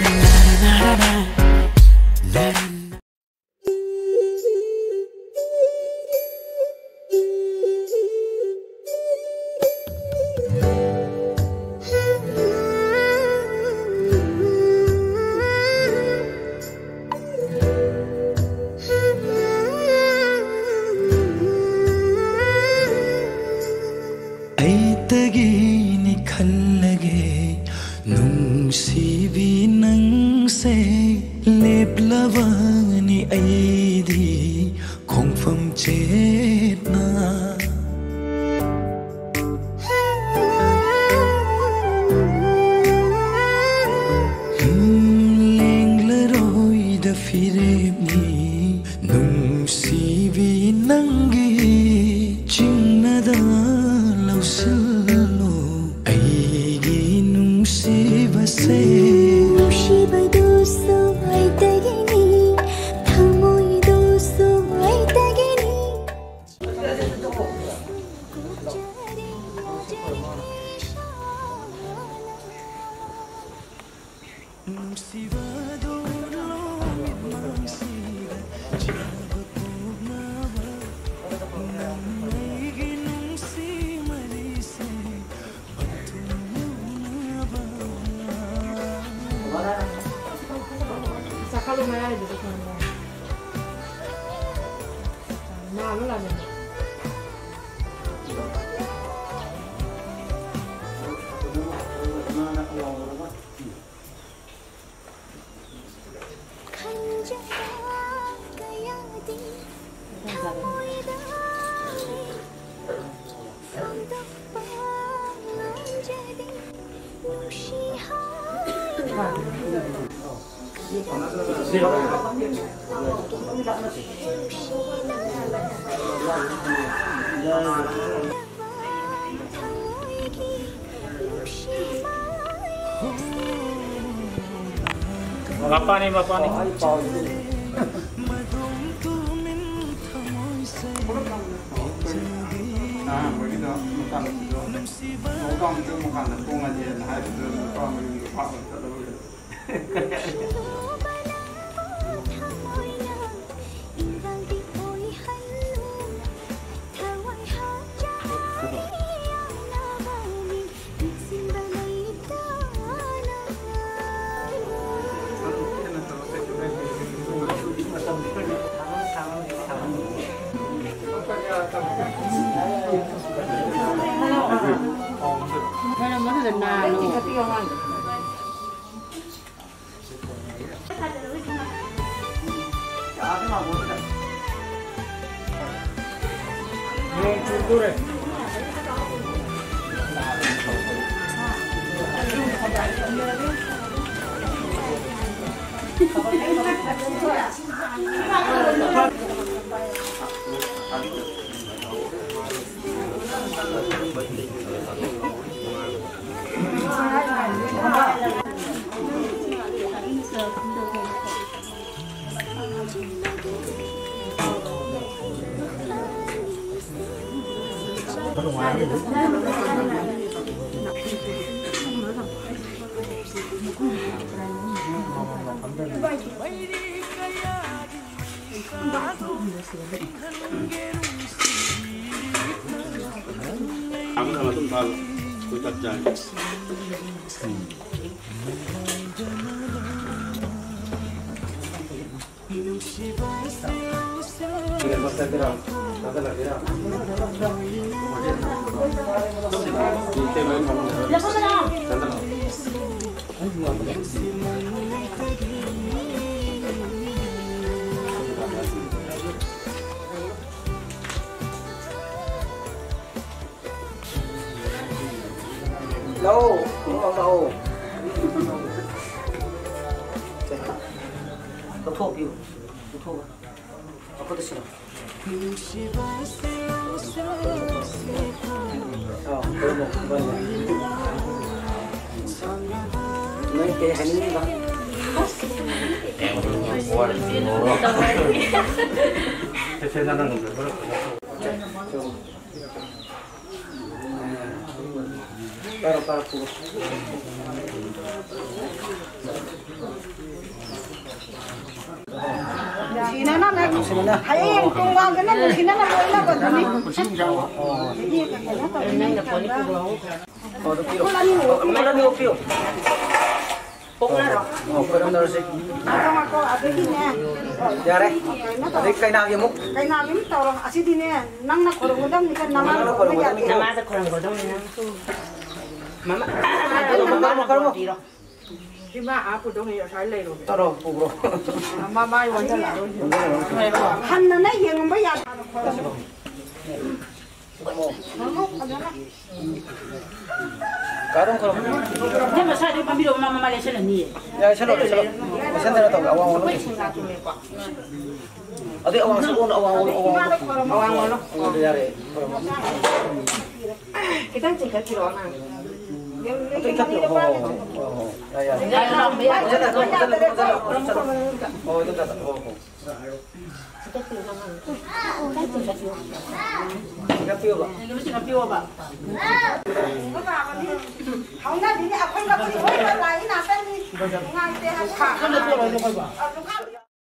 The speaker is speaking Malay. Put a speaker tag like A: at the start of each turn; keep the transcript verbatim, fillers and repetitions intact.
A: Bapak nih, bapak nih.
B: Ah, begitu. Makan itu. Orang itu makan tepung aja, nah itu orang itu pak terlalu.
C: Mana mana dah nalo.
D: Aku sama tumpal kucat jangan.
B: Lâu, cũng lâu lâu. Có thuốc gì? Có thuốc à? Có thuốc gì? Ờ, tôi một vâng. Mấy cái hành lý đó.
D: Em không qua được ngồi. Thế thế nó đang được
B: Para para puro.
E: sina na na hayeng tungwa gana mo sina na boy na ba dami
B: Kucing jawa.
E: ini kaya ta ini na poni ko ro
D: Oh, tu pio. Mana ni pio? Pok na ro. Oh, ko na ro sik.
E: ako ako abeki ne
D: Yare. Adik kay na mo.
E: kay namin tawang asidi ne nang na korong dam ni kan nama
D: Nang na korong dam ni kan.
C: Nama sa kurang godong na.
D: Mama. Mama ko mo.
E: diba ako dong ya sai lei ro
D: Taro pugro.
E: mama yo wala han na na yeng ba ya
D: Karong ko.
C: Dia masa dia pamilo mama Malaysia ni.
D: Ya, selo selo. Sen na to awang ulo. Adi awang sa ulo awang ulo awang. Awang ulo. Oh, yare.
E: kita cek kilo na
D: Ito ikat yo. Oh. Ya ya.
C: Dia lang biya.
D: Oh, itu kata. Oh. Ikat yo ba?
C: Dia mesti nak piwa ba.
E: không na đi à không gặp gì hết lại na tên đi ngay thế ha
C: Kan dia piwa lo ko ba.
E: à